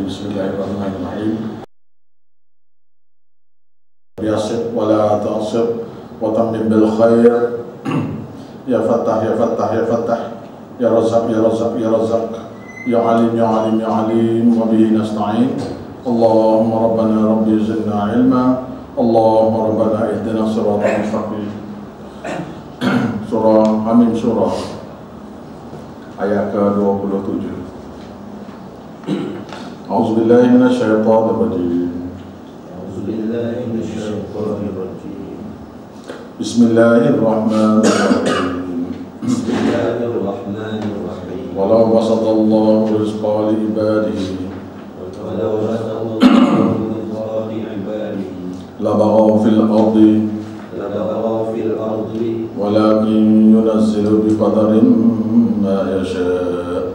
Bismillahirrahmanirrahim. Biasir wala ta'asir wa tammim bil khair. Ya Fattah ya Fattah ya Fattah, ya Razzaq ya Razzaq ya Razzaq, ya Alim ya Alim ya Alim, wa bihi nasta'in. Allahumma rabbana rabbi zidna ilma, Allahumma rabbana ihdina siratal mustaqim. Surah Hamim surah ayat ke-27. A'udzubillahi minasyaitonir rajim. A'udzubillahi minasyaitonir rajim. Bismillahirrahmanirrahim. Bismillahirrahmanirrahim. Walau basatallahu rizqa li ibadihi Walau basatallahu rizqa li ibadihi labaghaw fil ardi walakin yunazzilu biqadarin ma yasha'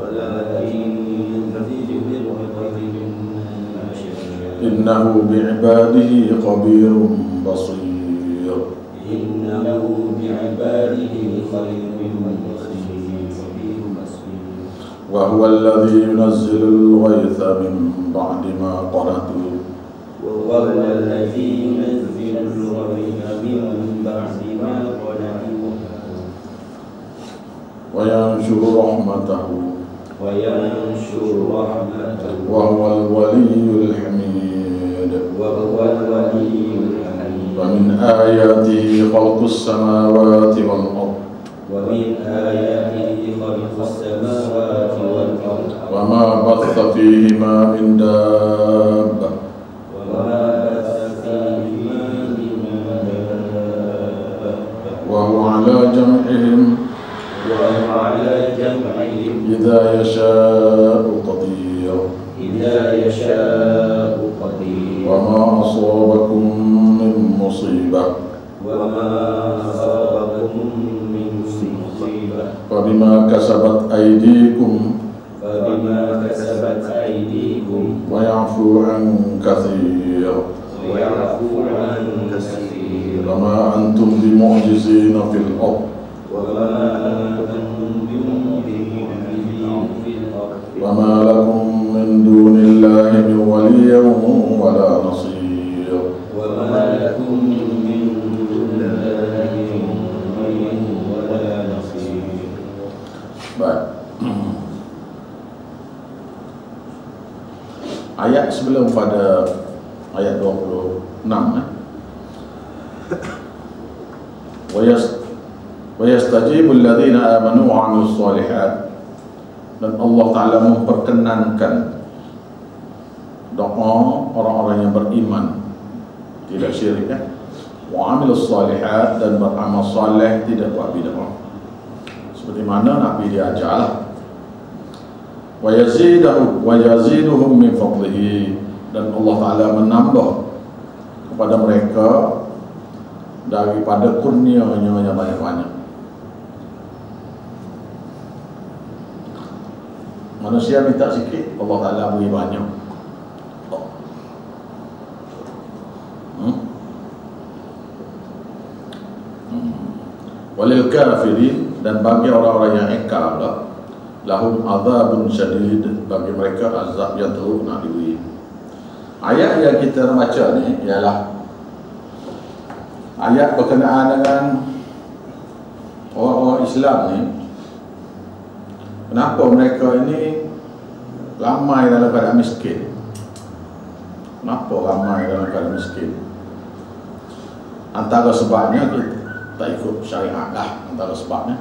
innahu bi'ibadihi khabirun basir. Innahu bi'ibadihi khabirun basir. Wa huwa alladhi yunazzilul ghaitha min ba'di ma qanatu wa huwa alladhi yunazzilul ghaitha min ba'di ma qanatu wa yanshuru rahmatahu wa yanshuru rahmatahu wa huwal waliyyul hamid. wa huwal waliyyul hamid. Wa min ayatihi khalqus samawati wal ard wa min ayatihi khalqus samawati wal ard wa ma batha fihima min dabbah wa ma batha fihima min dabbah wa huwa ala jam'ihim idza yasha'u qadir. Wa ma asabakum min musibah fa bima kasabat aydikum wa ya'fu an katsir. Wa ma antum bimu'jizina fil ard wa ma lakum min dunillahi min waliyyin wa la nasir. Baik. Ayat sebelum pada ayat 26 wa yastajibul ladzina amanu wa 'amilus shalihat, dan Allah Ta'ala memperkenankan doa orang-orang yang beriman, tidak syirik wa 'amilus shalihat, dan beramal saleh, tidak buat bid'ah, seperti mana Nabi diajarlah. Wa yaziduhum min fadlihi, dan Allah Ta'ala menambah kepada mereka daripada kurnia-Nya yang banyak-banyak. Manusia minta sikit, Allah Ta'ala beri banyak. Walil kafirin, dan bagi orang-orang yang ingkar lahum azabun syadid, bagi mereka azab yang teruk nak diberi. Ayat yang kita baca ni ialah ayat berkenaan dengan orang-orang Islam ni. Kenapa mereka ini ramai dalam keadaan miskin? Kenapa ramai dalam keadaan miskin? Antara sebabnya kita tak ikut syariat lah, antara sebabnya.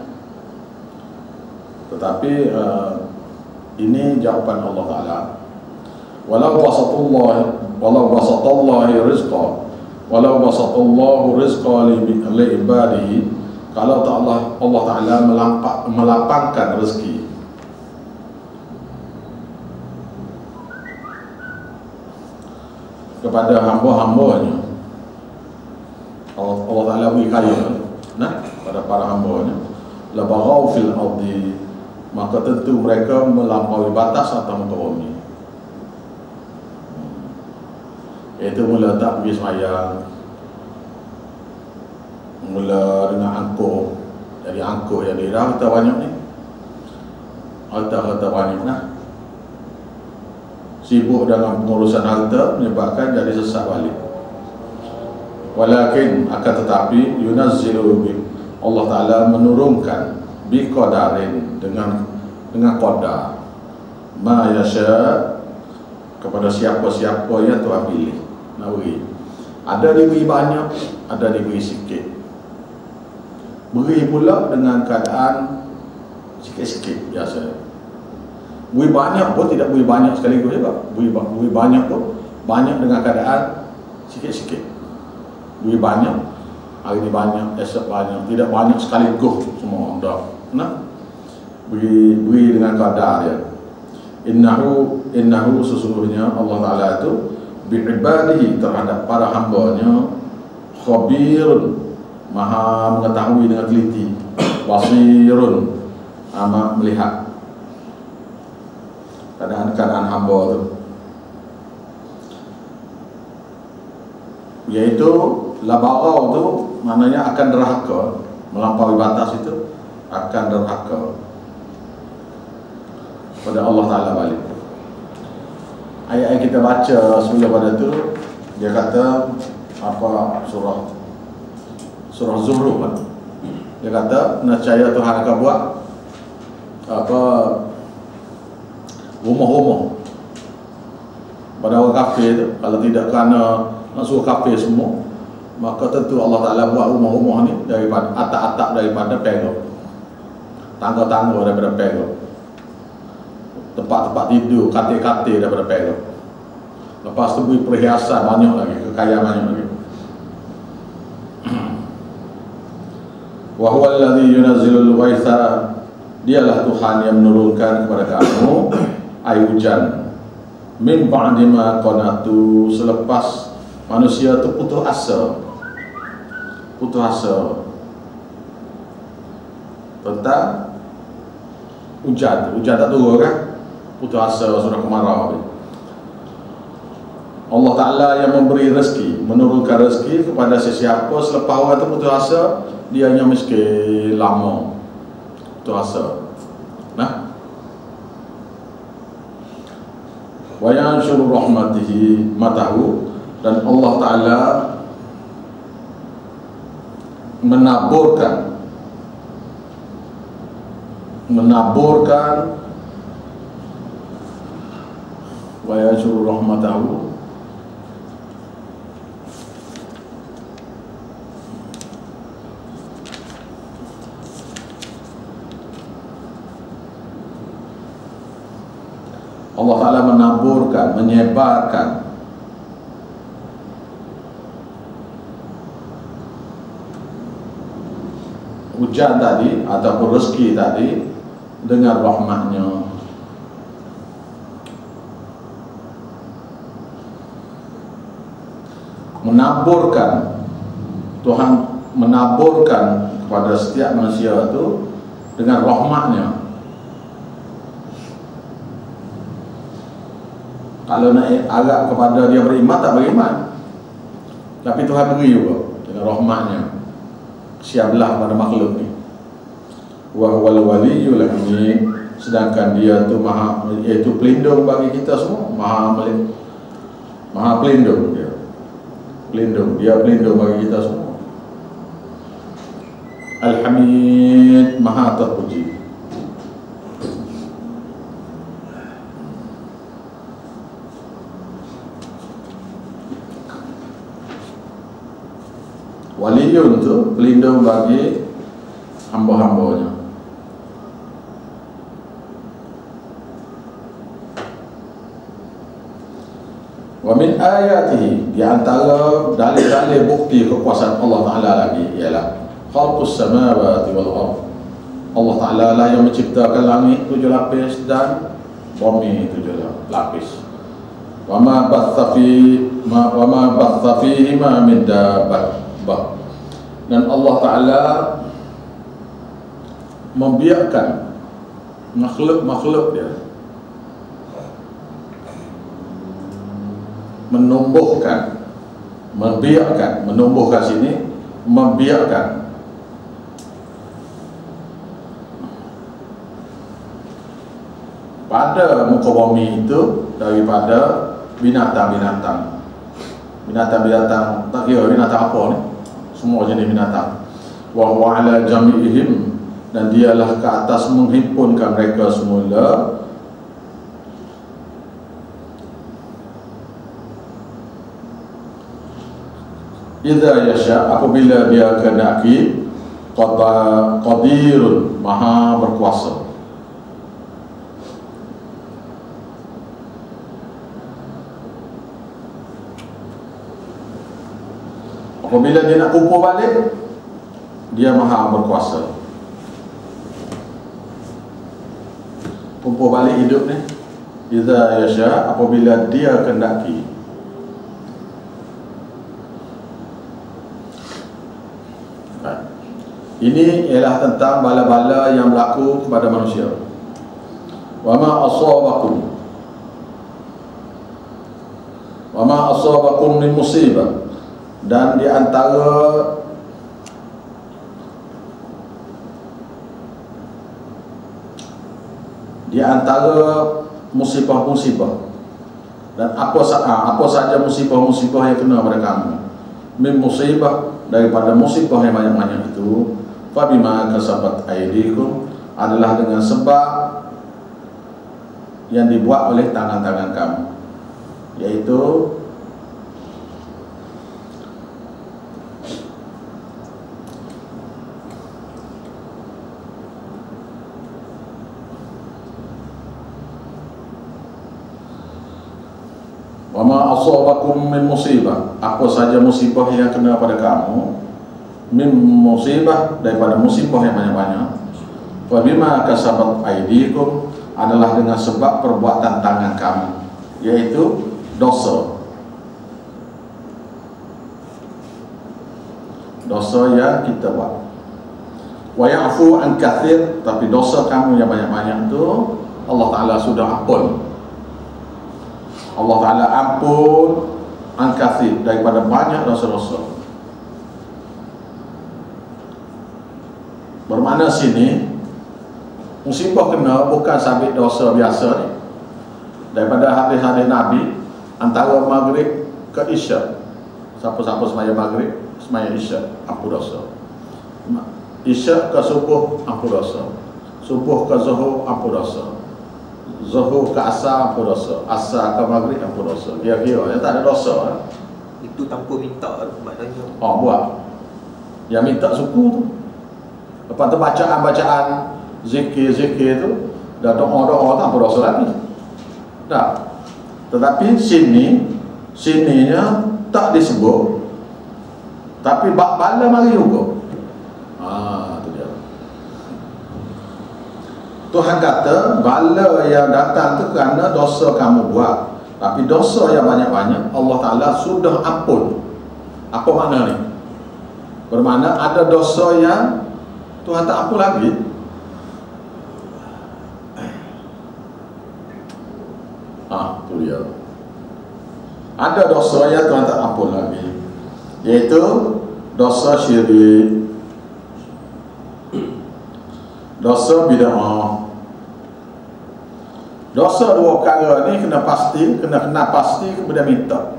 Tetapi ini jawapan Allah Ta'ala. Walau basatallahu rizqa li ibadihi, kalau Allah Ta'ala melapangkan rezeki kepada hamba-hambanya, Allah Ta'ala beri kaya pada para hambanya, labaghaw fil ardi, maka tentu mereka melampaui batas atau muka bumi. Iaitu mula tak pergi semayang, mula dengan angkuh. Jadi angkuh yang dia harta banyak ni, harta banyak sibuk dengan pengurusan harta menyebabkan jadi sesat balik. Walakin akan tetapi yunazzilu Allah Ta'ala menurunkan biqadarin dengan qadar ma yasha kepada siapa-siapa yang Tuhan pilih nak beri. Ada diberi banyak, ada diberi sikit. Beri pula dengan keadaan sikit-sikit biasa. Beri banyak pun tidak beri banyak sekaligus juga. Beri banyak pun banyak dengan keadaan sikit-sikit. Beri banyak, hari ini banyak, esok banyak, tidak banyak sekaligus semua dah. Nah, beri dengan kadar dia. Innahu sesungguhnya Allah Ta'ala itu bi'ibadihi terhadap para hambanya khabirun, maha mengetahui dengan teliti, basirun, amat melihat keadaan hamba itu, yaitu labarau itu maknanya akan derhaka, melampaui batas itu akan derhaka pada Allah Ta'ala balik. Ayat yang kita baca sebelum pada itu, dia kata apa, surah Zuhruf kan? Dia kata nescaya Tuhan akan buat apa, rumah-rumah pada orang kafir itu. Kalau tidak kerana nak suruh kafir semua, maka tentu Allah Ta'ala buat rumah-rumah ni daripada atap-atap daripada perak, tangga-tangga daripada perak, tempat-tempat tidur, katil-katil daripada perak. Lepas tu beri perhiasan banyak lagi, kekayaan banyak lagi. Wa huwa alladhi yunazzilul ghaitha, dialah Tuhan yang menurunkan kepada kamu air hujan min ba'di ma qanatu, selepas manusia tu putus asa tentang hujan tak turun kan, putus asa, sudah kemarau. Allah Ta'ala yang memberi rezeki, menurunkan rezeki kepada sesiapa selepas orang itu putus asa, dia hanya miskin lama putus asa. Nah, wa yanshuru rahmatihi matahu, dan Allah Ta'ala menaburkan wa yanshuru rahmatahu, Allah Ta'ala menaburkan, menyebarkan hujan tadi ataupun rezeki tadi dengan rahmatnya. Menaburkan, Tuhan menaburkan kepada setiap manusia itu dengan rahmatnya. Kalau nak agak kepada dia beriman, tak beriman, tapi Tuhan beri juga dengan rahmatnya. Siaplah pada makhluk ni. Wa huwal waliyul hamid, sedangkan dia tu maha, iaitu pelindung bagi kita semua, maha pelindung dia. Dia pelindung bagi kita semua. Al-Hamid, maha terpuji. Waliyun tu pelindung bagi hamba-hambanya. Wa min ayatihi, di antara dalil-dalil bukti kekuasaan Allah Ta'ala lagi ialah khalqus samawati wal ardh. Allah Ta'ala lah yang menciptakan langit 7 lapis dan bumi 7 lapis. Wa ma batha fihima min dabbah, dan Allah Ta'ala membiarkan makhluk-makhluk dia menumbuhkan, menumbuhkan sini, membiarkan pada muka bumi itu daripada binatang-binatang. Binatang-binatang, tak kira binatang apa ni, semua jenis binatang. Wa huwa ala jami'ihim, dan dialah ke atas menghimpunkan mereka semula. Idza yasha, apabila dia kehendaki, qadirun, maha berkuasa. Apabila dia nak kumpul balik, dia maha berkuasa. Kumpul balik hidup ni, idza yasha, apabila dia kehendaki. Ini ialah tentang bala-bala yang berlaku kepada manusia. Wa ma asabakum min musibah, dan di antara musibah-musibah, dan apa saja musibah-musibah yang kena pada kamu, min musibah, daripada musibah yang banyak-banyak itu, fabima kasabat aydikum, adalah dengan sebab yang dibuat oleh tangan-tangan kamu, yaitu wa ma asabakum min musibah, apa saja musibah yang kena pada kamu, min musibah, daripada musibah yang banyak-banyak, wa bima kasabat aydikum, adalah dengan sebab perbuatan tangan kamu, yaitu dosa yang kita buat. Wa ya'fu an katsir, tapi dosa kamu yang banyak-banyak itu Allah Ta'ala sudah ampun. Allah Ta'ala ampun an katsir, daripada banyak dosa-dosa. Bermakna sini musibah kena bukan sabit dosa biasa ni. Daripada hadis-hadis Nabi, antara maghrib ke isyak, siapa-siapa semaya maghrib, semaya isyak, ampun dosa. Isyak ke subuh, ampun dosa. Subuh ke zuhur, ampun dosa. Zuhur ke asar, ampun dosa. Asar ke maghrib, ampun dosa. Kira-kira ya, tak ada dosa. Itu tanpa minta maknanya. Oh, buat. Yang minta suku tu. Lepas tu bacaan-bacaan zikir-zikir tu, dah doa-doa tak berdosa lagi. Tak. Tetapi sininya tak disebut, tapi bala mari juga. Tu dia. Tuhan kata bala yang datang tu kerana dosa kamu buat, tapi dosa yang banyak-banyak Allah Ta'ala sudah ampun. Apa makna ni? Bermakna ada dosa yang Tuhan tak ampun lagi. Tu dia. Ada dosa yang Tuhan tak ampun lagi, iaitu dosa syirik, dosa bid'ah. Dosa dua perkara ni kena pasti kemudian minta.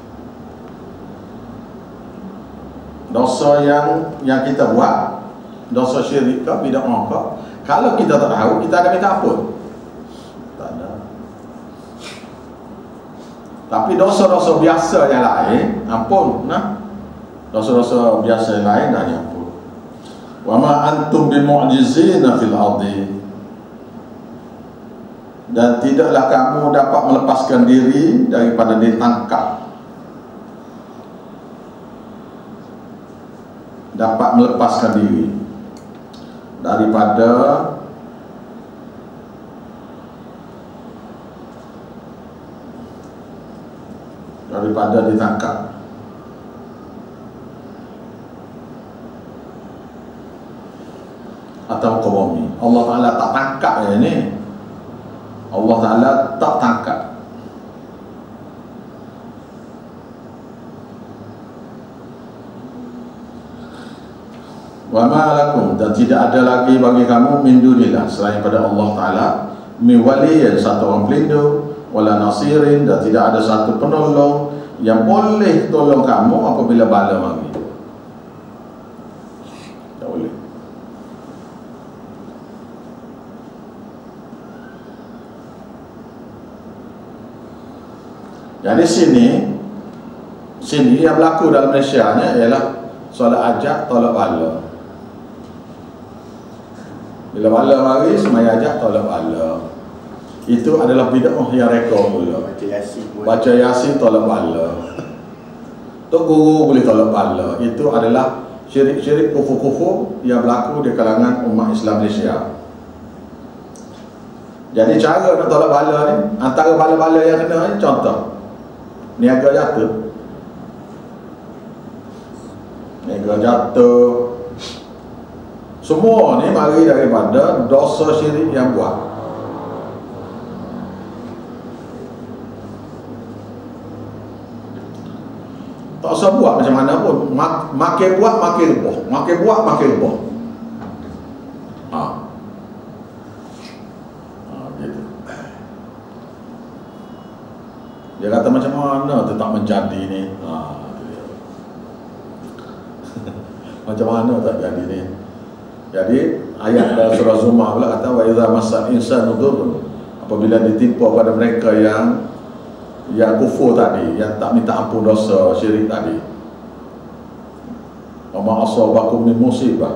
Dosa yang kita buat, dosa syirik ke, bid'ah ke, kalau kita tak tahu, kita ada minta ampun? Tak ada. Tapi dosa-dosa biasa yang lain, ampun. Dosa-dosa biasa yang lain dah diampun. Wa ma antum bimu'jizina fil ardi, dan tidaklah kamu dapat melepaskan diri daripada ditangkap. Dapat melepaskan diri daripada ditangkap. Atau qawmi, Allah Ta'ala tak tangkap ini. Allah Ta'ala tak tangkap. Wa ma lakum, dan tidak ada lagi bagi kamu min dunillah, selain pada Allah Ta'ala, min waliyin, satu orang pelindung, wala nasirin, dan tidak ada satu penolong yang boleh tolong kamu apabila bala mari. Tak boleh. Jadi sini yang berlaku dalam Malaysia ni ialah solat ajak tolak bala. Bila bala mari semaya ajak tolak bala. Itu adalah bid'ah yang reka pula. Baca Yasin tolak bala. Tok guru boleh tolak bala. Itu adalah syirik-syirik kufur-kufur yang berlaku di kalangan umat Islam Malaysia. Jadi cara nak tolak bala ni, antara bala-bala yang kena ni, contoh niaga jatuh. Niaga jatuh. Semua ni mari daripada dosa syirik yang buat. Tak usah buat macam mana pun, makin buat makin lebih, makin buat makin lebih. Gitu. Dia kata macam mana tu tak menjadi ni. Macam mana tak jadi ni. Jadi ayat dalam surah Zumar pula kata wa idza massal insanu dhurrun, apabila ditimpa pada mereka yang kufur tadi, yang tak minta ampun dosa syirik tadi. Wa ma asabakum min musibah,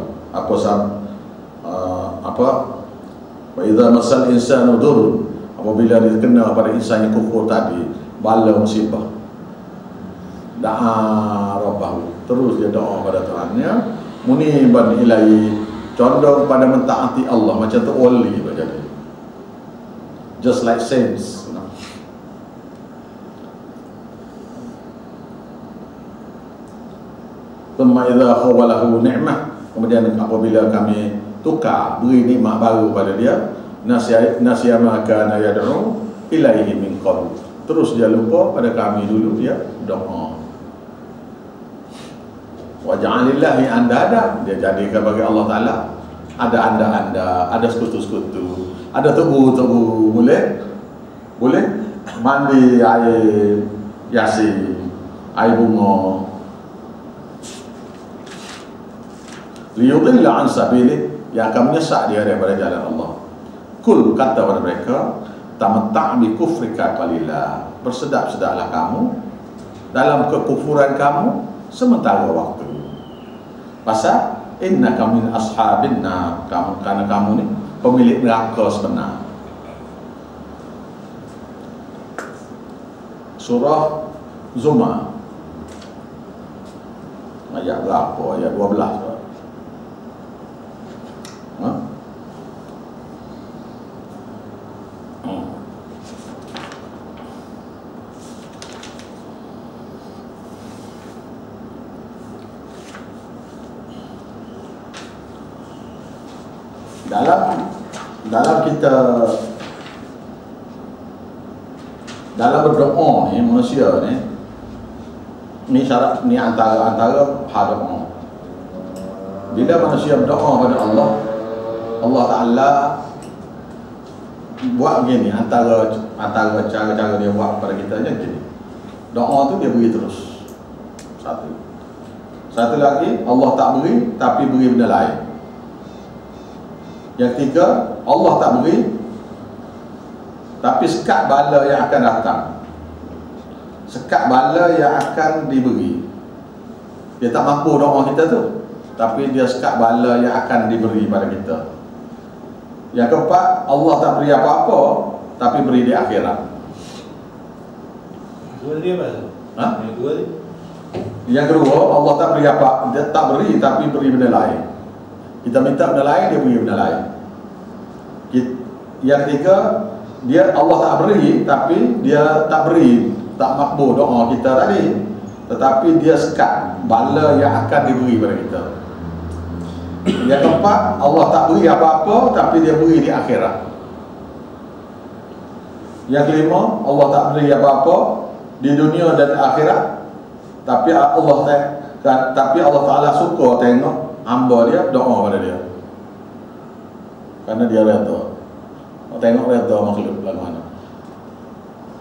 wa idza massal insanu dhurrun, apabila dikena pada insan yang kufur tadi bala musibah, da'a rabbahu, terus dia doa pada Tuhannya, muniban ilaihi, condong pada mentaati Allah. Macam tu wali jadi, just like saints. Thumma idza khawalahu ni'mah, kemudian apabila kami tukar, beri nikmat baru pada dia, nasiya ma kana yad'u ilaihi min qabl, terus dia lupa pada kami dulu dia doa. Wa ja'alillahi andada, dia jadikan bagi Allah Ta'ala ada anda-anda, ada sekutu-sekutu, ada tubuh-tubuh. Boleh mandi air Yasin, air bunga, liyudilla an sabili, yang akan menyesak dia daripada jalan Allah. Kul, kata pada mereka, tamatta' bi kufrika qalila, bersedap-sedaplah kamu dalam kekufuran kamu sementara waktu. Pasal innaka min ashabin nar, karena kamu ni pemilik neraka sebenar. Surah Zumar ayat berapa? Ayat 12. Dalam kita dalam berdoa ni, manusia ni syarat ni antara hal doa. Bila manusia berdoa pada Allah, Allah Ta'ala buat begini, antara cara-cara dia buat pada kita je begini. Doa tu dia beri terus. Satu lagi, Allah tak beri tapi beri benda lain. Yang ketiga, Allah tak beri tapi sekat bala yang akan datang, sekat bala yang akan diberi. Dia tak mampu doa kita tu, tapi dia sekat bala yang akan diberi pada kita. Yang keempat, Allah tak beri apa-apa tapi beri di akhirat. Dua dia apa? Yang dua dia? Yang kedua, Allah tak beri apa, dia tak beri tapi beri benda lain. Kita minta benda lain, dia beri benda lain. Yang ketiga, Allah tak beri tapi dia tak beri, tak makbul doa kita tadi, tetapi dia sekat bala yang akan diberi pada kita. Yang keempat, Allah tak beri apa-apa tapi dia beri di akhirat. Yang kelima, Allah tak beri apa-apa di dunia dan akhirat, tapi Allah Ta'ala suka tengok hamba dia doa pada dia, karena dia redha. Tengok redha makhluk lalu mana.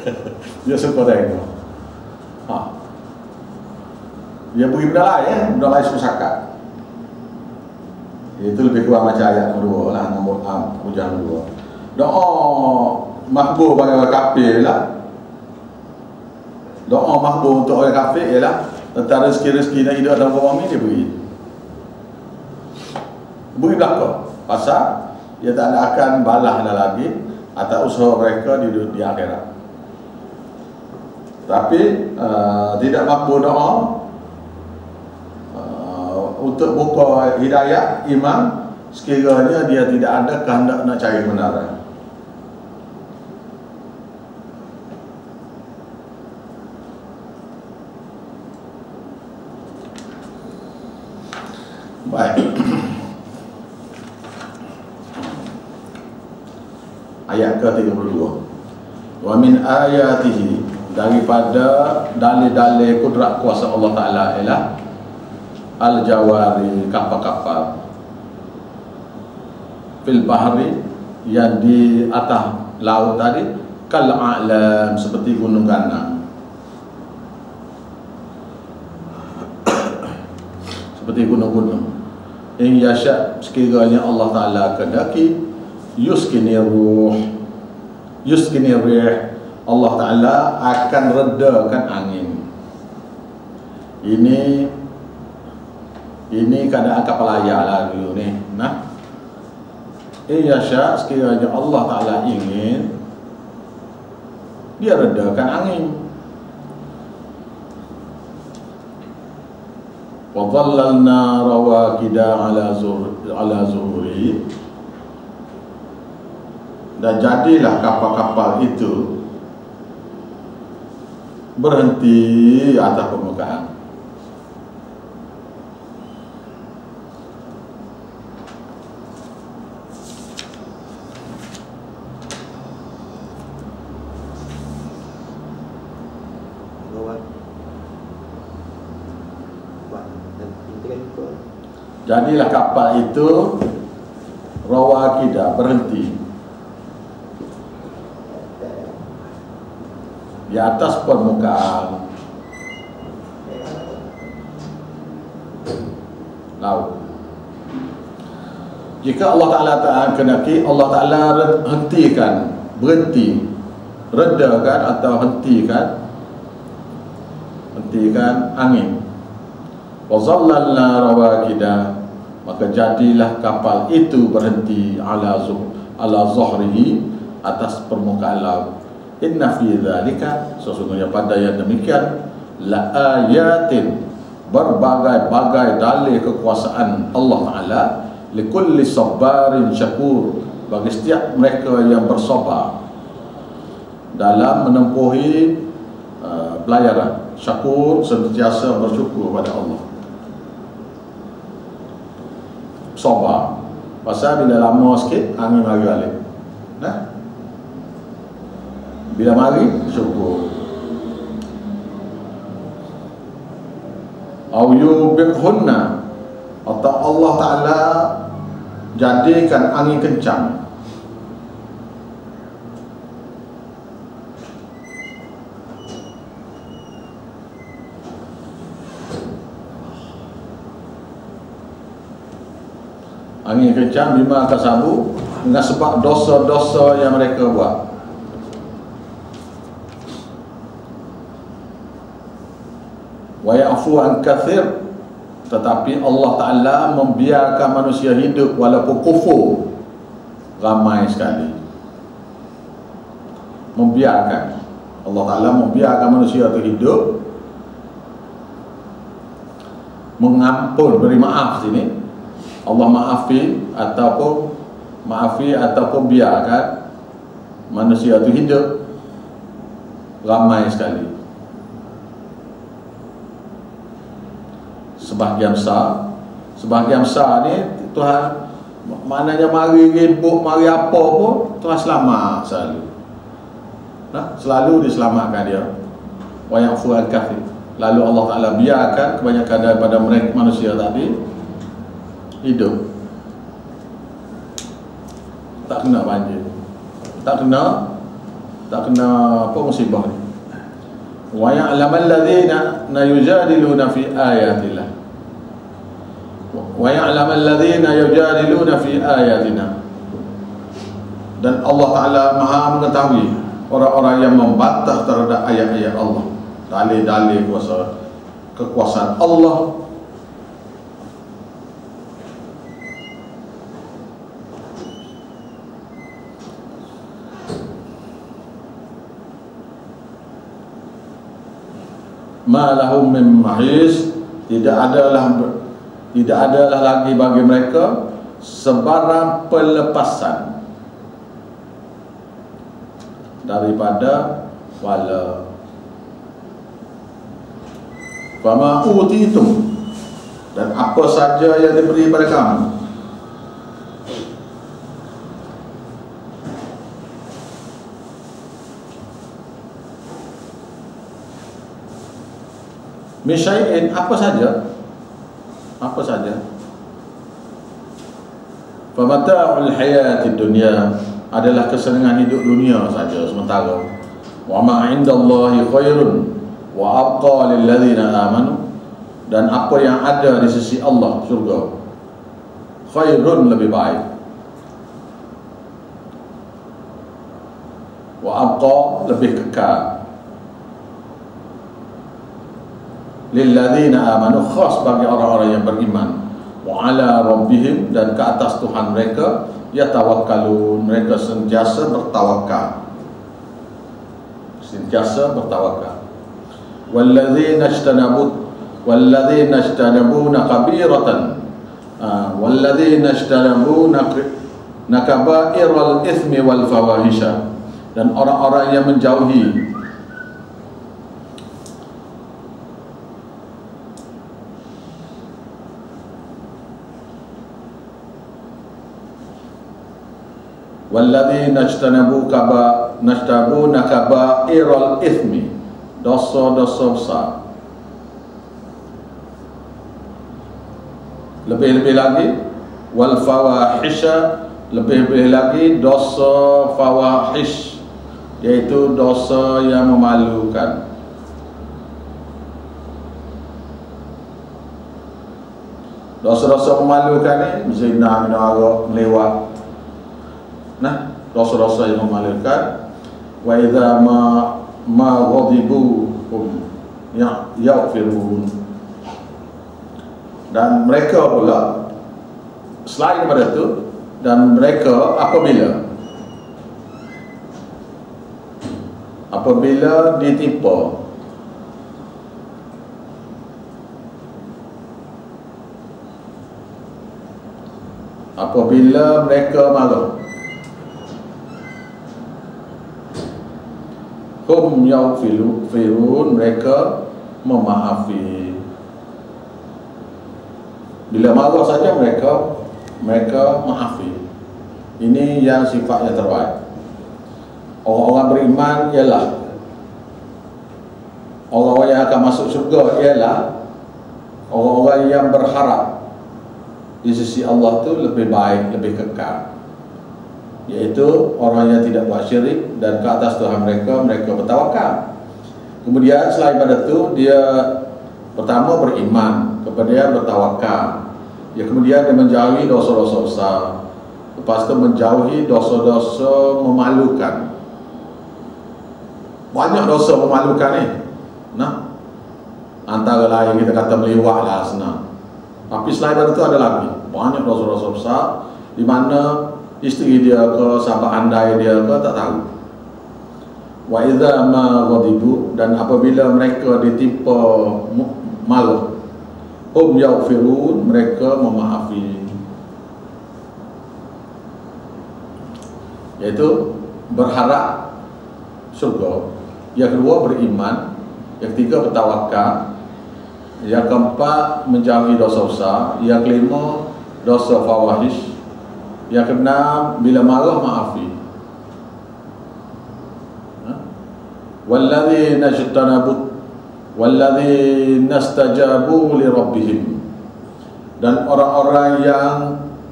Dia suka tengok. Dia beri benda lain, benda lain suka sakat. Itu lebih kurang macam ayat nombor 2 lah, nombor hujah nombor 2. Doa makbul bagi orang kafir lah. Doa makbul untuk orang kafir ialah tentang rezeki-rezeki nak hidup dalam bumi dia beri. Beri belakang. Pasal dia tak ada akan balas dah lagi atas usaha mereka di akhirat. Tapi tidak makbul doa untuk buka hidayah iman sekiranya dia tidak ada kehendak nak cari kebenaran. Baik. Ayat ke-32. Wa min ayatihi, daripada dalil-dalil kudrat kuasa Allah Ta'ala ialah al-jawari, kapal-kapal fil bahri, yang di atas laut tadi, kal a'lam, seperti gunung ganang. Seperti gunung-gunung. In yasha, sekiranya Allah Ta'ala kedaki, yuskini ruh, yuskini rih, Allah Ta'ala akan redakan angin. Ini keadaan kapal layar lah dulu ni. Nah, yasha, sekiranya Allah Ta'ala ingin, dia redakan angin. Wa dhallalna rawakida ala zuhuri, dan jadilah kapal-kapal itu berhenti atas permukaan. Jadilah kapal itu rawakida, berhenti di atas permukaan laut. Jika Allah Ta'ala kehendaki, Allah Ta'ala hentikan, berhenti, redakan atau hentikan angin. Wa zallalna rawakida, maka jadilah kapal itu berhenti ala zuhrihi, atas permukaan laut. Inna fi dzalika, sesungguhnya pada yang demikian, la ayatin, berbagai-bagai dalil kekuasaan Allah Ta'ala, likulli sabarin syakur, bagi setiap mereka yang bersabar dalam menempuhi pelayaran. Syakur, sentiasa bersyukur pada Allah. Sabar, pasal bila lama sikit angin mari balik. Nah, bila mari syukur. Au yubiqhunna, atau Allah Ta'ala jadikan angin kencang. Angin kencang bima kasabu, dengan sebab dosa-dosa yang mereka buat. Wa ya'fu an kathir, tetapi Allah Ta'ala membiarkan manusia hidup walaupun kufur ramai sekali. Membiarkan, Allah Ta'ala membiarkan manusia itu hidup, mengampun, beri maaf sini. Allah maafi ataupun biarkan manusia itu hidup ramai sekali. Sebahagian besar ni Tuhan, maknanya mari ribut, mari apa pun Tuhan selamat selalu. Nah, selalu diselamatkan dia. Wa ya'fu al-kafir. Lalu Allah Ta'ala biarkan kebanyakan daripada mereka manusia tadi hidup, tak kena banjir, tak kena tak kena apa musibah ni. Wa ya'lamal ladzina yujadiluna fi ayatillah. Wa ya'lamal ladzina yujadiluna fi ayatina. Dan Allah Ta'ala Maha mengetahui orang-orang yang membantah terhadap ayat-ayat Allah, dalil-dalil kekuasaan Allah. Ma lahum min mahis, tidak adalah lagi bagi mereka sebarang pelepasan daripada wala. Fama utitum, dan apa saja yang diberi pada kamu, misyai'in, apa saja, famata'ul hayatid dunya, adalah kesenangan hidup dunia saja sementara. Wa ma 'indallahi khairun wa abqa lil ladzina amanu, dan apa yang ada di sisi Allah, surga, khairun, lebih baik, wa abqa, lebih kekal, lil ladzina amanu, khas bagi orang-orang yang beriman, wa ala rabbihim, dan ke atas Tuhan mereka, yatawakkalun, mereka sentiasa bertawakal, walladzina ijtanabuna kabiratan, walladzina ijtanabuna kabairal ithmi wal fawahisha, dan orang-orang yang menjauhi walladzina ijtanabuna kabairal ithmi, dosa-dosa besar, lebih-lebih lagi wal fawahisha, lebih-lebih lagi dosa fawahish, yaitu dosa yang memalukan. Dosa-dosa memalukan ni zina, minum arak, melewat, nah, dosa-dosa yang memalukan. Wa idza ma ghadibu yaghfirun, dan mereka pula selain daripada itu, dan mereka apabila ditimpa mereka marah, hum yaghfirun, mereka memaafi. Bila marah saja mereka maafi. Ini yang sifatnya terbaik. Orang-orang beriman ialah orang-orang yang akan masuk syurga, ialah orang-orang yang berharap di sisi Allah tu lebih baik, lebih kekal, iaitu orang yang tidak buat syirik dan ke atas Tuhan mereka bertawakal. Kemudian selain pada itu, dia pertama beriman, kemudian bertawakal, ya, kemudian dia menjauhi dosa-dosa besar, lepas itu menjauhi dosa-dosa memalukan. Banyak dosa memalukan ni, nah, antara lain kita kata meliwat lah, senang. Tapi selain pada itu ada lagi banyak dosa-dosa besar, di mana isteri dia ke, sahabat andai dia ke, tak tahu. Wa idza ma ghadibu, dan apabila mereka ditimpa malu, hum yaghfirun, mereka memaafi, iaitu berharap syurga. Yang kedua beriman, yang ketiga bertawakal, yang keempat menjauhi dosa besar, yang kelima dosa fawahish, yang keenam bila marah maafi. Walladzina istajabu li rabbihim, dan orang-orang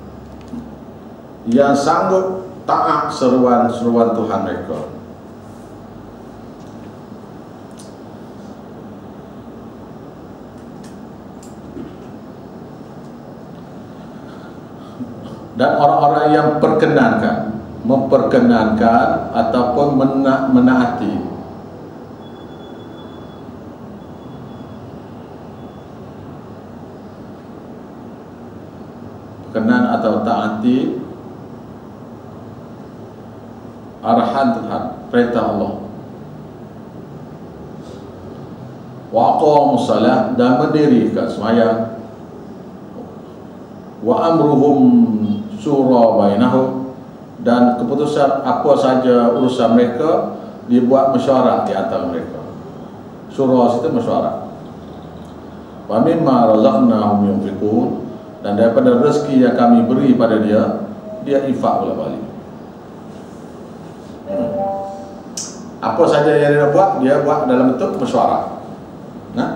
yang sanggup taat seruan Tuhan mereka. dan orang-orang yang memperkenankan ataupun menaati. Perkenan atau taati arahan Tuhan, perintah Allah. Wa aqamus salat, dan mendirikan sembahyang. Wa amruhum syura bainahum, dan keputusan apa saja urusan mereka dibuat mesyuarat di antara mereka. Syura itu mesyuarat. Wa mimma razaqnahum yunfiqun, dan daripada rezeki yang kami beri pada dia infak pula balik. Apa saja yang dia buat dalam bentuk mesyuarat. Nah,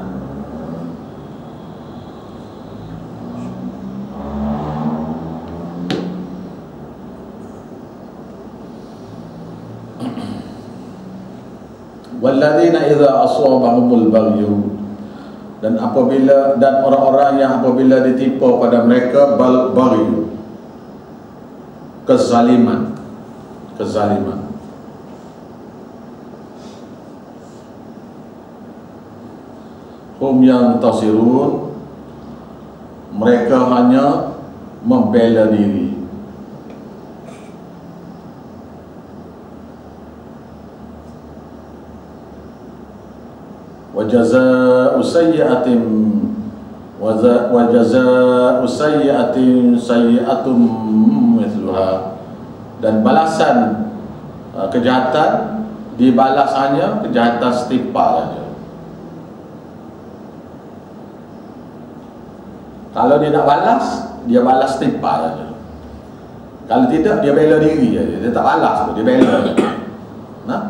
walladzina idza asabahumul baghyu, dan orang-orang yang apabila ditipu pada mereka baghyu, kezaliman, hum yantasirun, mereka hanya membela diri. Wa jazaa'u sayyi'atin sayyi'atun mithluha, dan balasan kejahatan dibalas hanya kejahatan setimpal saja. Kalau dia nak balas, dia balas setimpal saja. Kalau tidak, dia bela diri saja. Dia tak balas, dia bela. Nah,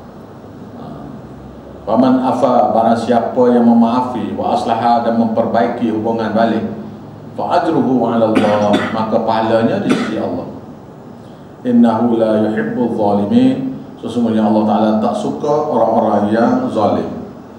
Faman afa, barang siapa yang memaafi, wa aslaha, dan memperbaiki hubungan balik, fa ajruhu 'ala Allah, maka pahalanya di sisi Allah. Innahu la yuhibbul zalimin, sesungguhnya Allah Ta'ala tak suka orang-orang yang zalim.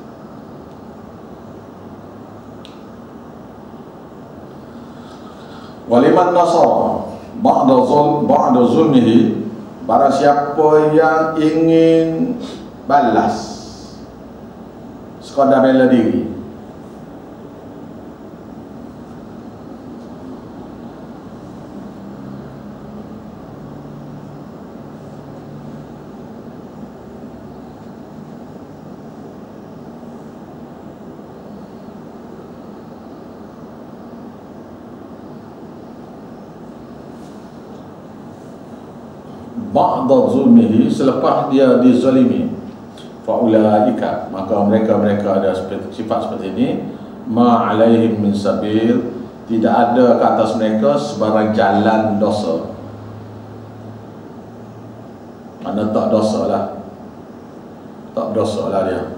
Waliman nasara ba'da zulmihi, barang siapa yang ingin balas sekadar bela diri, ba'da zulmihi, selepas dia dizalimi, faulaika, maka mereka ada sifat seperti ini, ma alaihim min sabil, tidak ada ke atas mereka sebarang jalan dosa. Mana tak dosa lah, tak berdosa lah dia.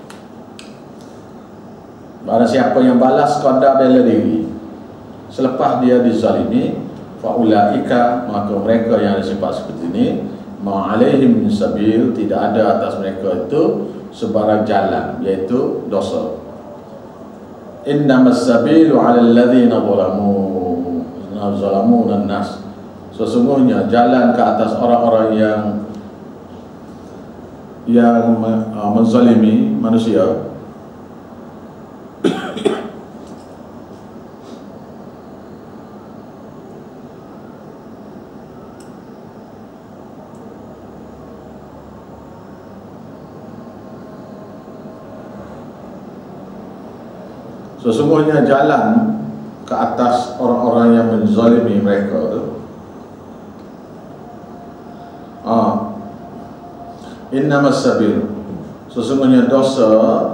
Barang siapa yang balas sekadar bela diri selepas dia dizalimi, faulaika, maka mereka yang ada sifat seperti ini, ma'alaihim min sabil, tidak ada atas mereka itu sebarang jalan, iaitu dosa. Innamas sabilu 'alal ladzina zalamu an-nas, sesungguhnya jalan ke atas orang-orang yang menzalimi manusia. Sesungguhnya jalan ke atas orang-orang yang menzalimi mereka itu, innamas sabil, sesungguhnya dosa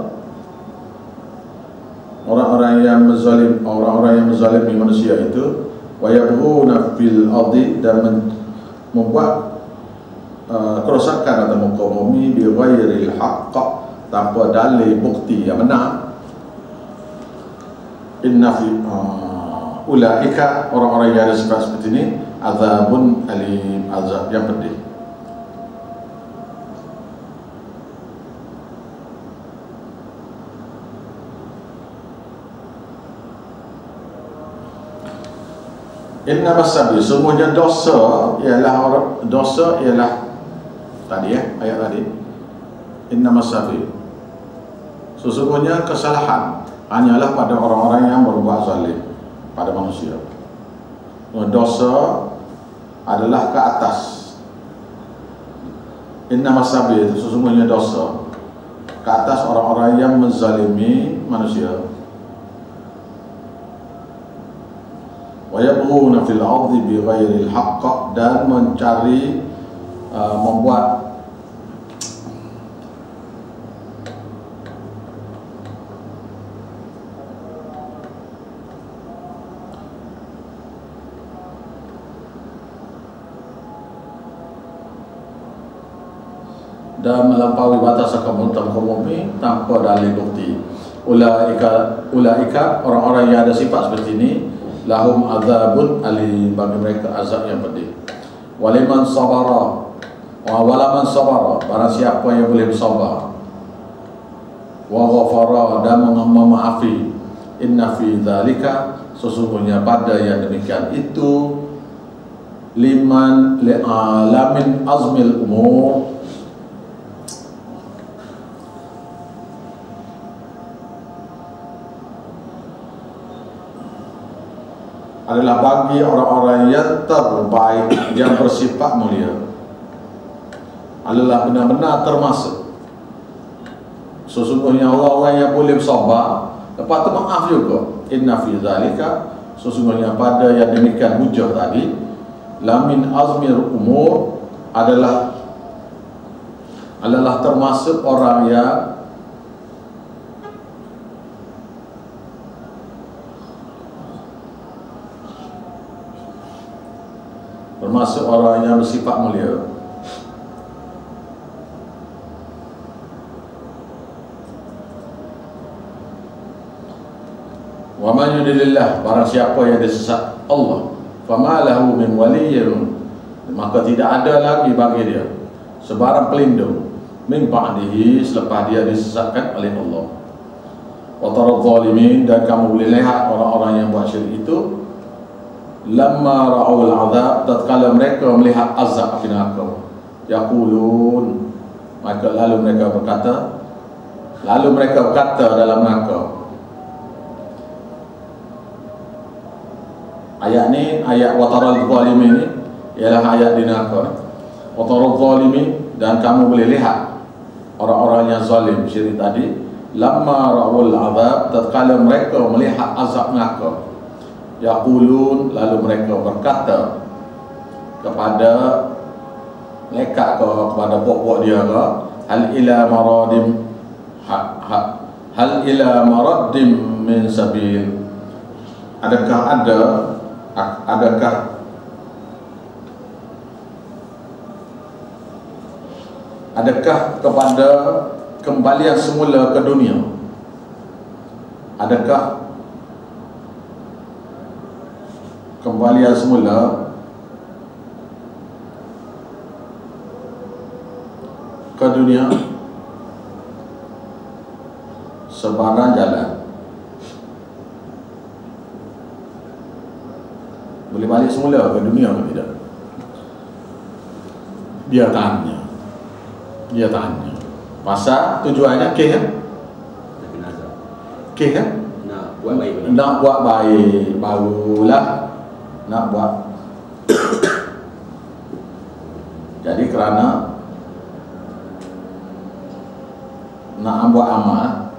orang-orang yang menzalimi manusia itu, wa yabghuna fil ardi, dan membuat kerosakan atau muka bumi bi ghairil haqq, tanpa dalil bukti yang benar. Inna fi ulaika, orang-orang yang ada sifat seperti ini, azabun alim, azab yang pedih. Inna masabi, semuanya dosa ialah tadi ayat tadi. Inna masabi, sesungguhnya kesalahan hanyalah pada orang-orang yang berbuat zalim pada manusia. Dosa adalah ke atas. Inna masabi, sesungguhnya dosa ke atas orang-orang yang menzalimi manusia. Wa yabghuna fil ardi bighairil haqq, dan mencari membuat dan melampaui batas kaum bumi tanpa dalil bukti. Ulaika orang-orang yang ada sifat seperti ini, lahum azabun alim, bagi mereka azab yang pedih. Walaman sabara, barang siapa yang boleh bersabar, wa ghafara, dan memaafi, inna fi dzalika, sesungguhnya pada yang demikian itu, lamin azmil umur, adalah bagi orang-orang yang terbaik, yang bersifat mulia, adalah benar-benar termasuk. Sesungguhnya orang-orang yang boleh bersabar, lepas tu maaf juga. Inna fi zalika, sesungguhnya pada yang demikian hujah tadi, lamin azmir umur, adalah termasuk orang yang bersifat mulia. Wa man yudlilillah, barang siapa yang disesat Allah, fama lahu min waliyyin, maka tidak ada lagi bagi dia sebarang pelindung, min ba'dihi, selepas dia disesatkan oleh Allah. Wa taradh zalimin, dan kamu boleh lihat orang-orang yang buat syirik itu, lamma ra'ul azab, tatkala mereka melihat azab api neraka, yaqulun, maka lalu mereka berkata dalam neraka. Ayat ni, ayat wataral zalimin ni ialah ayat di neraka. Wataral zalimin, dan kamu boleh lihat orang-orang yang zalim syirik tadi, lamma ra'ul azab, tatkala mereka melihat azab neraka, yaqulun, lalu mereka berkata kepada mereka kepada puak-puak dia, hal ila maradim min sabil, adakah kepada kembalian semula ke dunia, adakah kembalian semula ke dunia sebarang jalan, boleh balik semula ke dunia ke tidak? Dia tanya pasal tujuannya kan? Nak buat baik, barulah nak buat. Jadi kerana nak buat amal,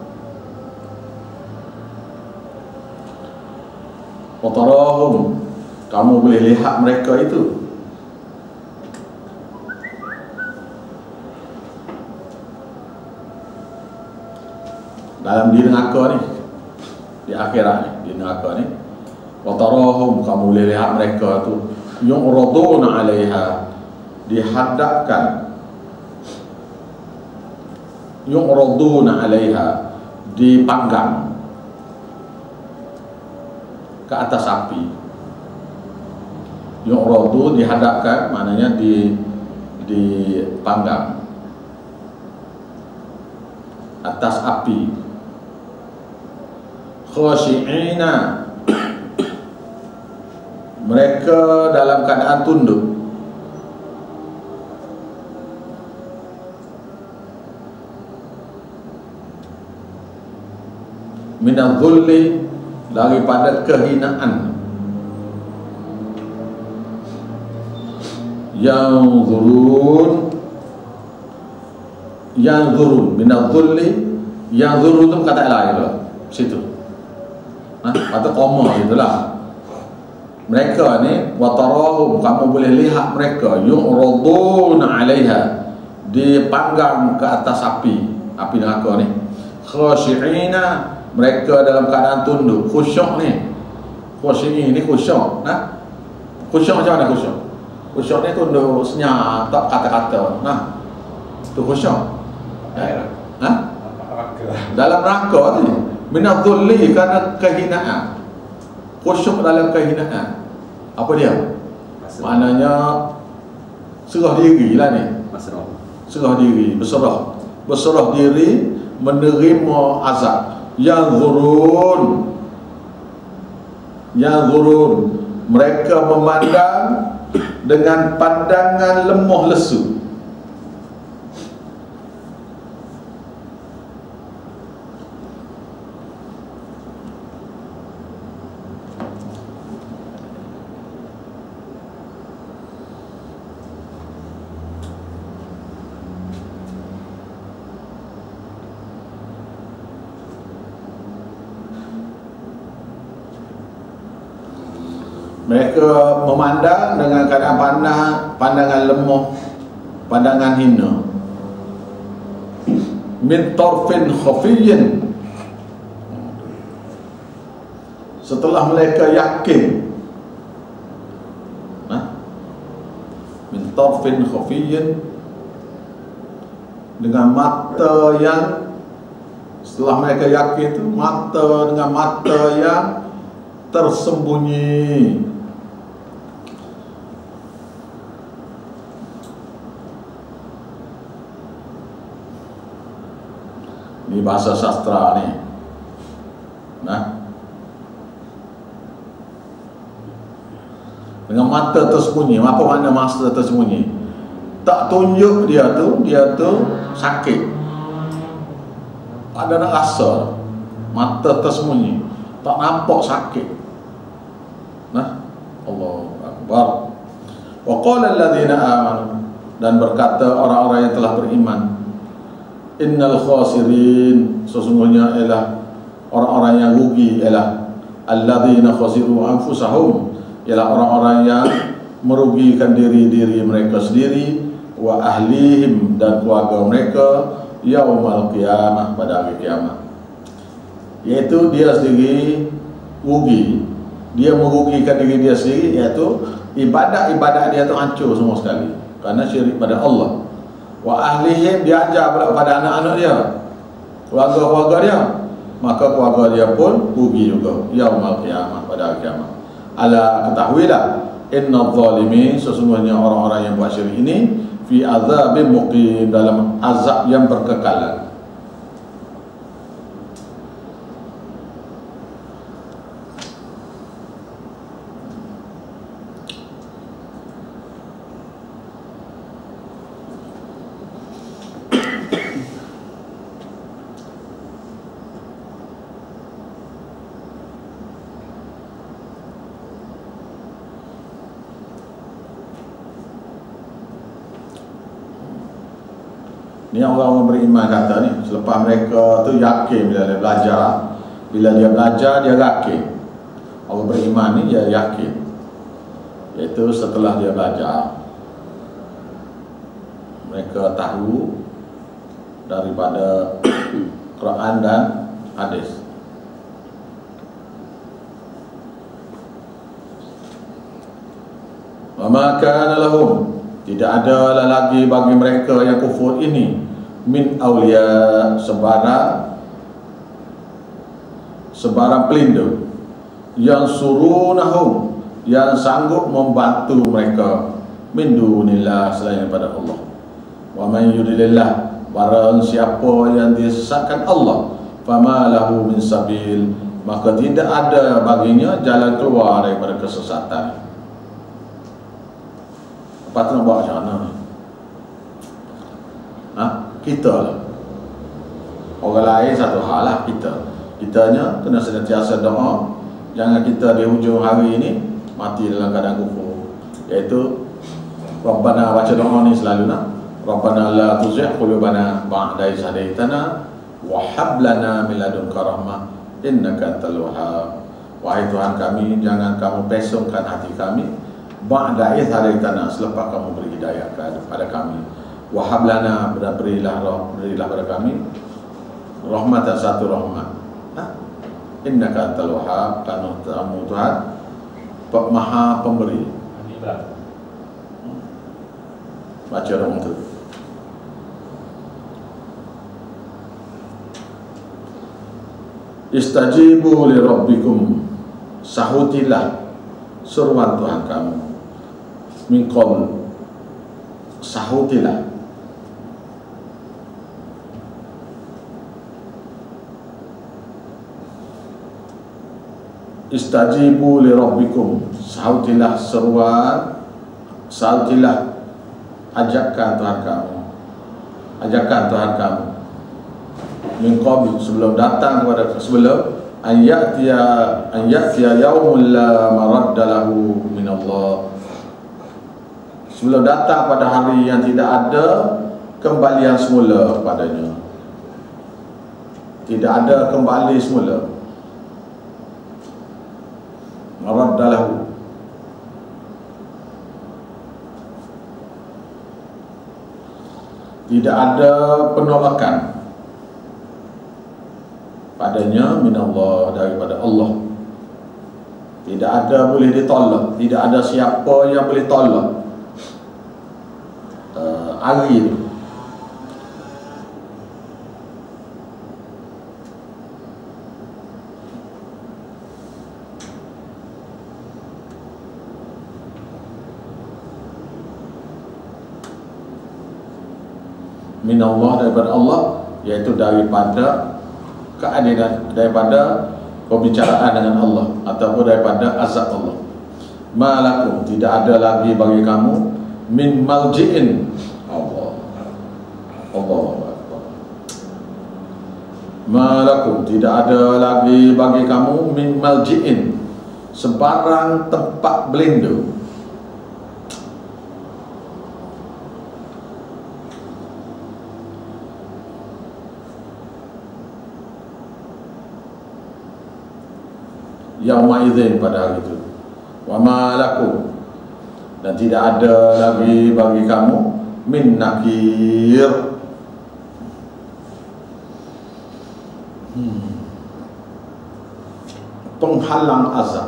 watarahum, kamu boleh lihat mereka itu dalam di neraka ni, di akhirat ni, di neraka ni. Watarahum, kamu boleh lihat mereka tu yu'raduna 'alaiha, dihadapkan, yu'raduna 'alaiha, dipanggang ke atas api. Yu'radu, dihadapkan, maknanya dipanggang atas api. Khashi'ina, mereka dalam keadaan tunduk. Minal dhulli, daripada kehinaan. Yang zurun minal dhulli, yang zurun tu kata lain lah situ. Atau koma itulah. Mereka ni watarahum, kamu boleh lihat mereka yu'raduna 'alaiha, dipanggang ke atas api neraka ni. Khashi'ina, mereka dalam keadaan tunduk. Khusyuk ni. Khusyi' ni khusyuk. Khusyuk macam mana khusyuk? Khusyuk ni tunduk senyap, tak kata-kata. Tu khusyuk. Dalam neraka ni minadh dhulli, kerana kehinaan. Khusyuk dalam kehinaan. Apa dia? Maknanya serah diri lah ni. Serah diri, berserah diri menerima azab. Yang zurun, mereka memandang dengan pandangan lemah lesu. Mereka memandang dengan keadaan pandangan lemah, pandangan hina. Min tarfin khafiyyin, setelah mereka yakin. Min tarfin khafiyyin, dengan mata yang, setelah mereka yakin itu mata dengan mata yang tersembunyi. Ini bahasa sastra ni. Dengan mata tersembunyi. Apa makna mata tersembunyi? Tak tunjuk dia tu sakit. Ada nak rasa. Mata tersembunyi, tak nampak sakit. Allahu Akbar. Wa qala alladhina amanu, dan berkata orang-orang yang telah beriman, innal khasirin, sesungguhnya ialah orang-orang yang rugi, ialah alladzina khasiru anfusahum, ialah orang-orang yang merugikan diri mereka sendiri, wa ahlihim, dan keluarga mereka, yaumal qiyamah, pada hari kiamat. Iaitu dia sendiri rugi, dia merugikan diri dia sendiri, iaitu ibadat dia tu hancur semua sekali kerana syirik pada Allah. Wa ahlihim, dia ajar pula pada anak-anak dia, keluarga-keluarga dia, maka keluarga dia pun rugi juga yaumul qiyamah, pada hari kiamat. Ala, ketahuilah, inna zalimin, sesungguhnya orang-orang yang buat syirik ini, fi azabin muqim, dalam azab yang berkekalan. Ni orang-orang beriman kata ni, selepas mereka tu yakin bila dia belajar, dia yakin. Orang beriman ni dia yakin, iaitu setelah dia belajar, mereka tahu daripada Quran dan hadis. Wa ma kana lahum, tidak adalah lagi bagi mereka yang kufur ini, min awliya, sebarang pelindung, yang surunahum, yang sanggup membantu mereka, min dunillah, selain daripada Allah. Wa man yudlilillah, barang siapa yang disesatkan Allah, fama lahu min sabil, maka tidak ada baginya jalan keluar daripada kesesatan. patut nak buat macam mana? Kita lah. Orang lain satu hal lah, kitanya kena senantiasa doa. Jangan kita di hujung hari ini mati dalam keadaan kufur. Iaitu Rabbana, baca doa ni selalu nak, Rabbana la tuzigh qulubana ba'da idh hadaitana wa hab lana min ladunka rahmah innaka antal wahhab. Wahai Tuhan kami, jangan kamu pesongkan hati kami ba'da idh hadaitana, selepas kamu beri hidayah kepada kami. Wa hab lana, berilah pada kami rahmatan, satu rahmat. Innaka antal wahhab, kamu Tuhan Maha Pemberi. Baca doa tu. Istajibu li rabbikum, sahutilah seruan Tuhan kamu. Min qabl, sahutilah. Istajibu li rabbikum, sahutilah seruan, sahutilah ajakan Tuhan kamu, ajakan Tuhan kamu. Min qabl, sebelum datang kepada, sebelum an ya'tiya yaumul la maradda lahu min Allah, sebelum datang pada hari yang tidak ada kembalian semula padanya. Tidak ada kembali semula. Maradda lahu, tidak ada penolakan padanya min Allah, daripada Allah. Tidak ada boleh ditolak, tidak ada siapa yang boleh tolak hari itu. Min Allah, daripada Allah, iaitu daripada keadilan, daripada pembicaraan dengan Allah, ataupun daripada azab Allah. Malakum, tidak ada lagi bagi kamu min malji'in. Allah Malakum, tidak ada lagi bagi kamu min malji'in, sebarang tempat berlindung. Yauma idzin, pada hari itu. Wa ma lakum, dan tidak ada lagi bagi kamu min nakir, penghalang azab.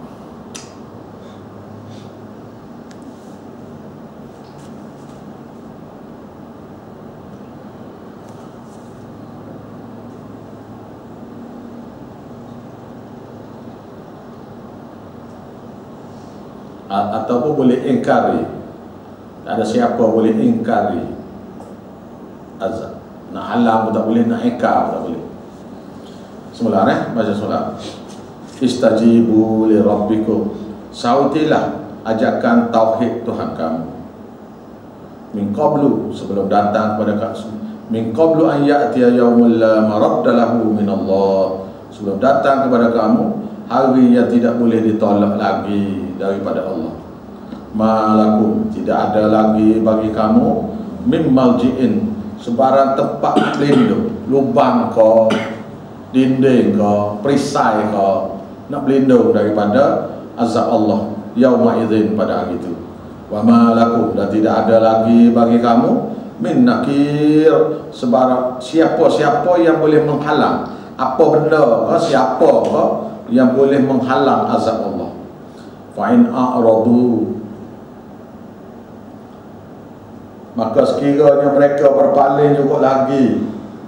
Ataupun boleh ingkari. Tak ada siapa boleh ingkari azab. Nak halang pun tak boleh, nak ingkar pun tak boleh. Semula baca semula. Istajibu li rabbikum, sautilah ajakan tauhid Tuhan kamu. Min qablu, sebelum datang kepada kamu. Min qablu an ya'tiya yaumul la maradda lahu min Allah, sebelum datang kepada kamu hari yang tidak boleh ditolak lagi daripada Allah. Malakum, tidak ada lagi bagi kamu min malji'in, sebarang tempat berlindung, lubang kau, dinding kau, perisai kau, nak berlindung daripada azab Allah yauma idzin, pada hari itu. Wa malakum, dan tidak ada lagi bagi kamu min nakir, sebarang siapa-siapa yang boleh menghalang, apa benda, siapa yang boleh menghalang azab Allah. Fa in a'radu, maka sekiranya mereka berpaling juga lagi,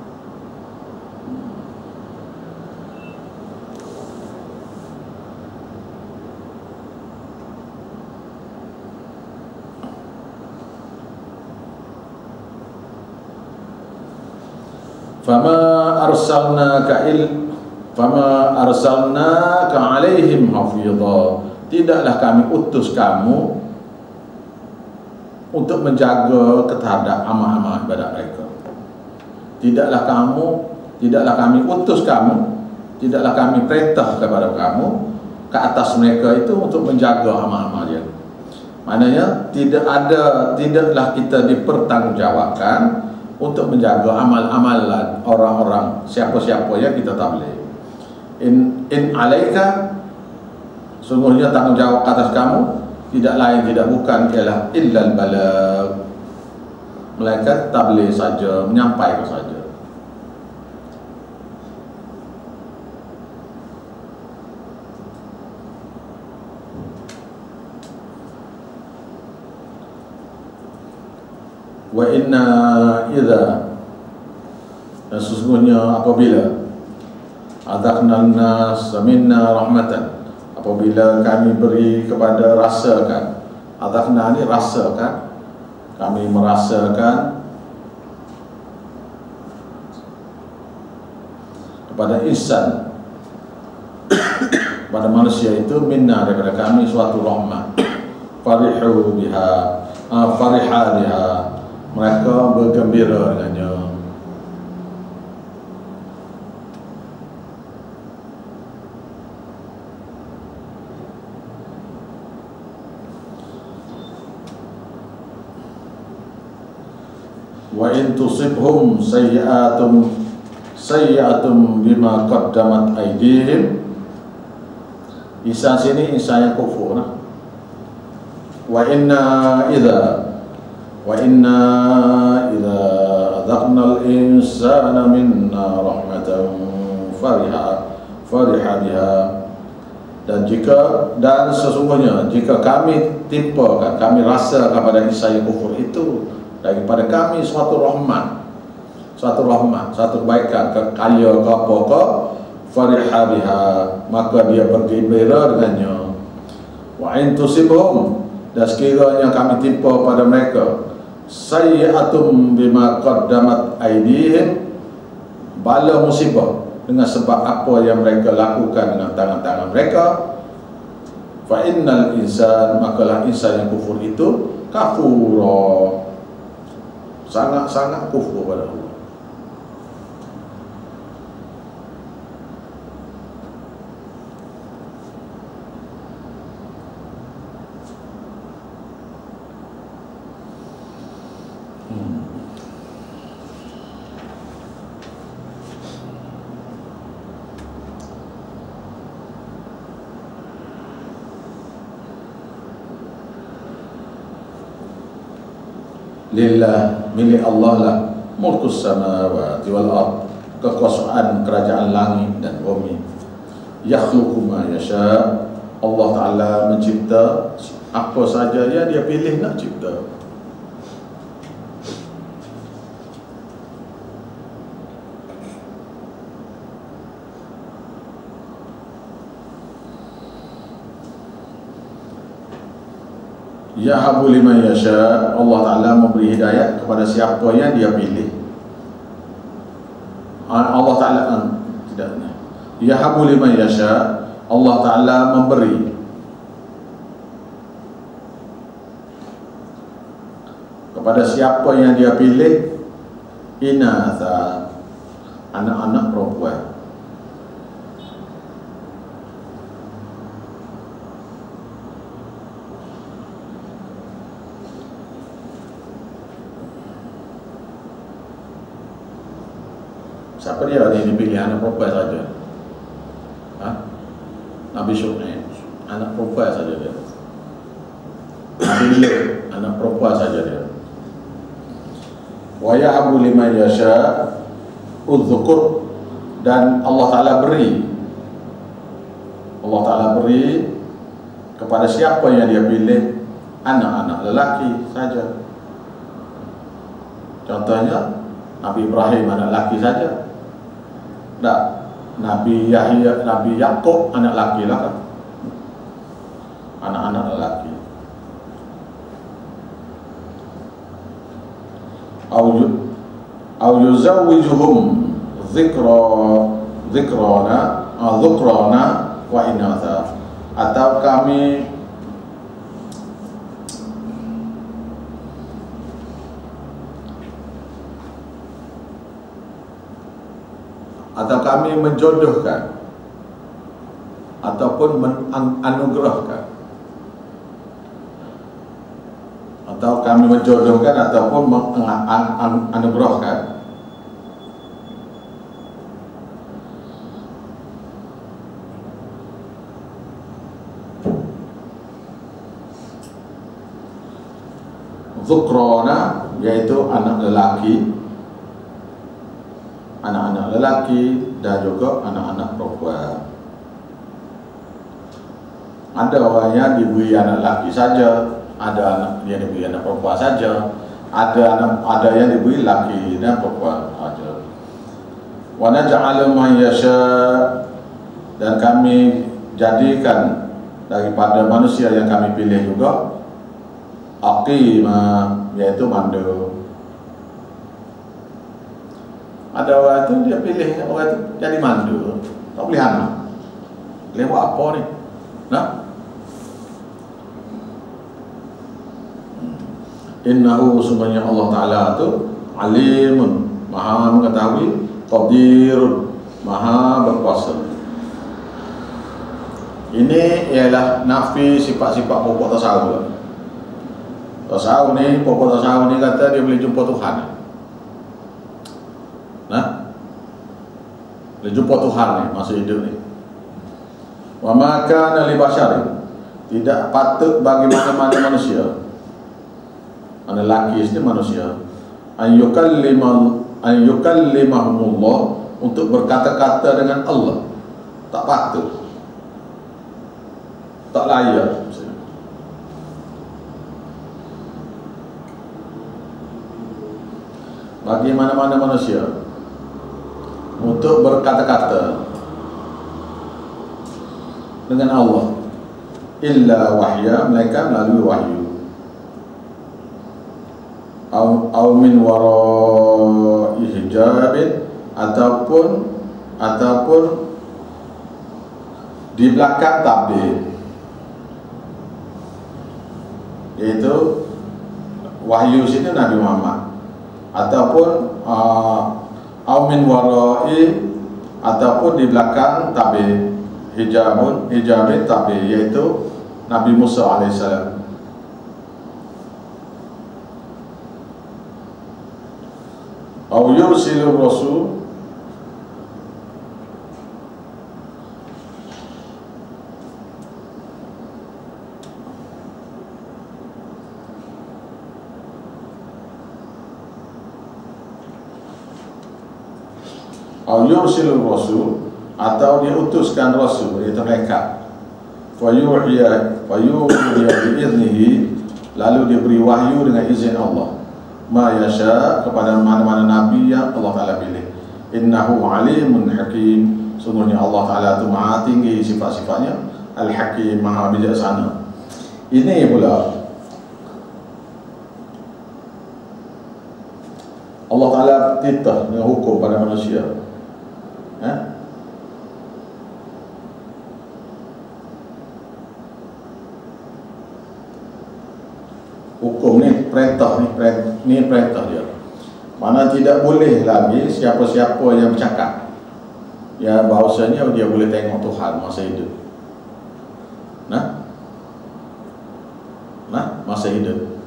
fama arsalnaka alaihim hafidha, tidaklah kami utus kamu untuk menjaga terhadap amal-amal ibadat mereka. Tidaklah kami utus kamu, tidaklah kami perintah kepada kamu ke atas mereka itu untuk menjaga amal-amal dia. Maknanya tidaklah kita dipertanggungjawabkan untuk menjaga amal-amalan orang-orang siapa-siapa yang kita tabligh. In alaika, sungguhnya tanggungjawab atas kamu tidak lain tidak bukan ialah illal balagh, melainkan tabligh saja, menyampaikan saja. Wa inna idza, dan sesungguhnya apabila adzaqna an-nas minna rahmatan, apabila kami beri kepada rasakan, adzaqna ni rasakan, kami merasakan kepada insan, pada manusia itu minna, daripada kami suatu rahmat, farihu biha, fariha biha, mereka bergembira dengannya. Wa in tusibhum sayyi'atun bima qaddamat aydihim, Isa sini Isa yang kufur nah. Wa inna idza adzaqna al-insana minna rahmatan fariha biha, dan sesungguhnya jika kami timpakan, kami rasa kepada Isa yang kufur itu daripada kami suatu rahmat, satu kebaikan, kaya ke apa ke, fariha biha, maka dia bergembira dengannya. Wa in tusibhum, dan sekiranya kami timpa pada mereka sayyi'atum bima qaddamat aydihim, bala musibah dengan sebab apa yang mereka lakukan dengan tangan-tangan mereka, fa innal insan, makalah insan yang kufur itu kafura, sangat-sangat kufur pada Allah. Lillah, milik Allah lah, mulkus samawati wal ard, kekuasaan kerajaan langit dan bumi. Yakhluqu ma yasha, Allah Ta'ala mencipta apa saja yang dia pilih nak cipta. Yahabu liman yasha, Allah Ta'ala memberi hidayah kepada siapa yang dia pilih. Allah Ta'ala tidak. Yahabu liman yasha, Allah Ta'ala memberi kepada siapa yang dia pilih inatha, anak-anak perempuan. Siapa dia yang dipilih anak perempuan saja? Nabi Syuaib, anak perempuan saja dia. Nabi Lut, anak perempuan saja dia. Wa yahabu liman yasha udzukur, dan Allah Ta'ala beri kepada siapa yang dia pilih anak-anak lelaki saja. Contohnya Nabi Ibrahim anak lelaki saja. Tak, Nabi Yahya, Nabi Yaqub anak lelaki lah kan, anak-anak lelaki. Au yuzawwijuhum dhukrana wa inatha, atau kami atau kami menjodohkan ataupun menganugerahkan, atau kami menjodohkan ataupun menganugerahkan. Zukrona, yaitu anak lelaki, anak-anak lelaki dan juga anak-anak perempuan. Ada orang yang diberi anak lelaki saja, ada anak yang diberi anak perempuan saja, ada yang diberi lelaki dan perempuan saja. Wa naj'alu man yasha, dan kami jadikan daripada manusia yang kami pilih juga aqima, yaitu mandu. Ada orang itu dia pilih orang itu jadi mandu, tak boleh anak. Lewat apa ni? Nah, innahu, sebenarnya Allah Ta'ala itu alimun, maha mengetahui, qadirun, maha berkuasa. Ini ialah nafi sifat-sifat pokok tasawuf. Tasawuf ni, pokok tasawuf ni kata dia boleh jumpa Tuhan. Nah, boleh jumpa Tuhan ni masa hidup ni. Wa ma kana li basyarin, tidak patut bagi mana-mana manusia, mana lelaki isteri manusia, an yukallimahumullah, untuk berkata-kata dengan Allah. Tak patut, tak layak. Bagi mana-mana manusia untuk berkata-kata dengan Allah, illa wahya, melainkan melalui wahyu, au min wara'i hijabin, ataupun di belakang tabir, yaitu wahyu sini Nabi Muhammad, ataupun au min wara'i, ataupun di belakang tabir, hijabin tabir, yaitu Nabi Musa alaihissalam. Au yursilur rasul, atau diutuskan rasul, iaitu malaikat. Fayuhiya biiznihi, lalu diberi wahyu dengan izin Allah. Ma yasha, kepada mana-mana nabi yang Allah Ta'ala pilih. Innahu alimun hakim, sungguhnya Allah Ta'ala itu maha tinggi sifat-sifatnya, al-hakim, maha bijaksana. Ini pula Allah Ta'ala titah dengan hukum pada manusia. Hukum ni perintah, ni perintah dia. Mana tidak boleh lagi siapa-siapa yang bercakap ya bahawasanya dia boleh tengok Tuhan masa hidup. Masa hidup,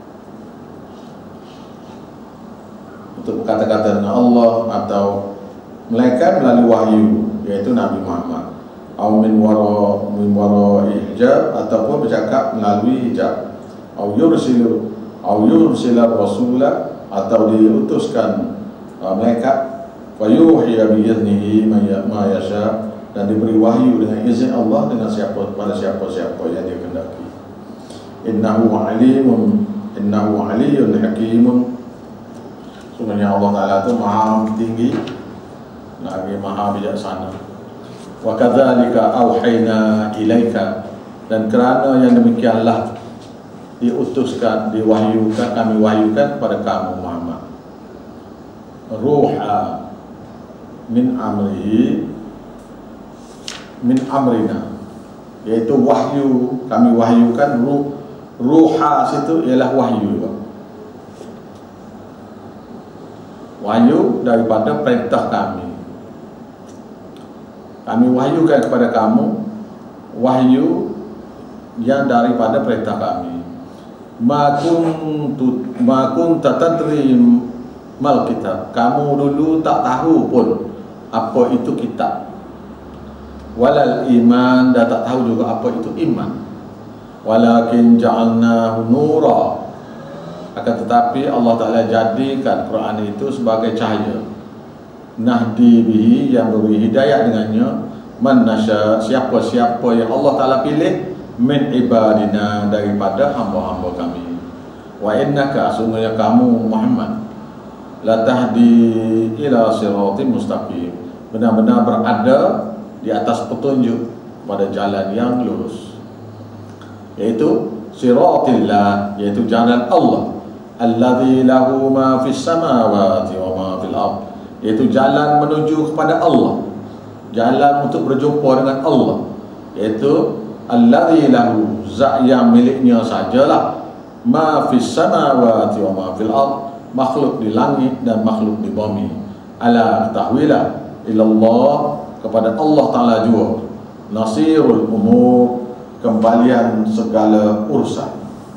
untuk berkata-kata dengan Allah atau melainkan melalui wahyu, yaitu Nabi Muhammad. Au min wara hijab, ataupun bercakap melalui hijab. Au yursila rasula, atau diutuskan malaikat. Fayuhiya biiznihi ma yasha, dan diberi wahyu dengan izin Allah dengan pada siapa-siapa yang dia kehendaki. Innahu alimun hakimun, sebenarnya Allah Ta'ala itu maha tinggi lagi maha bijaksana. Wa kadzalika auhayna ilaika, dan kerana yang demikianlah diutuskan, diwahyukan, kami wahyukan kepada kamu Muhammad, ruha min amrina, yaitu wahyu, kami wahyukan. Ruha situ ialah wahyu, wahyu daripada perintah kami. Kami wahyukan kepada kamu wahyu yang daripada perintah kami. Ma kunta tadri mal kitab. Kamu dulu tak tahu pun apa itu kitab. Walal iman, dan tak tahu juga apa itu iman. Walakin ja'alnahu nura. Akan tetapi Allah Ta'ala jadikan Quran itu sebagai cahaya. Nahdi bihi, yang beri hidayah dengannya, man nasya, siapa-siapa yang Allah Ta'ala pilih, min ibadina, daripada hamba-hamba kami. Wa innaka, sungguhnya kamu Muhammad, la tahdi ila siratim mustaqim, benar-benar berada di atas petunjuk pada jalan yang lurus, yaitu siratillah, yaitu jalan Allah, alladzi lahu ma fis samawati wa ma fil ard, yaitu jalan menuju kepada Allah, jalan untuk berjumpa dengan Allah, yaitu alladzi lahu, zat yang miliknya sajalah, ma fis samawati wa ma fil ard, makhluk di langit dan makhluk di bumi. Ala tahwila ilallah, kepada Allah Ta'ala juga, nasirul umur, kembalian segala urusan.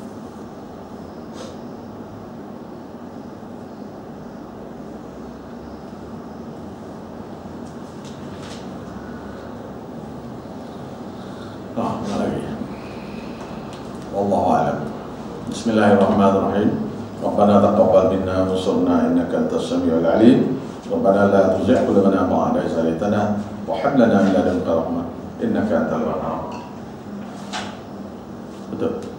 Mana lagi? Wallahu a'lam. Bismillahirrahmanirrahim. Rabbana taqabbal minna wa ansurna innaka antas samiul alim. Rabbana la tuzigh qulubana ba'da idh hadaytana wa hab lana min ladunka rahmah innaka antal wahhab. Betul.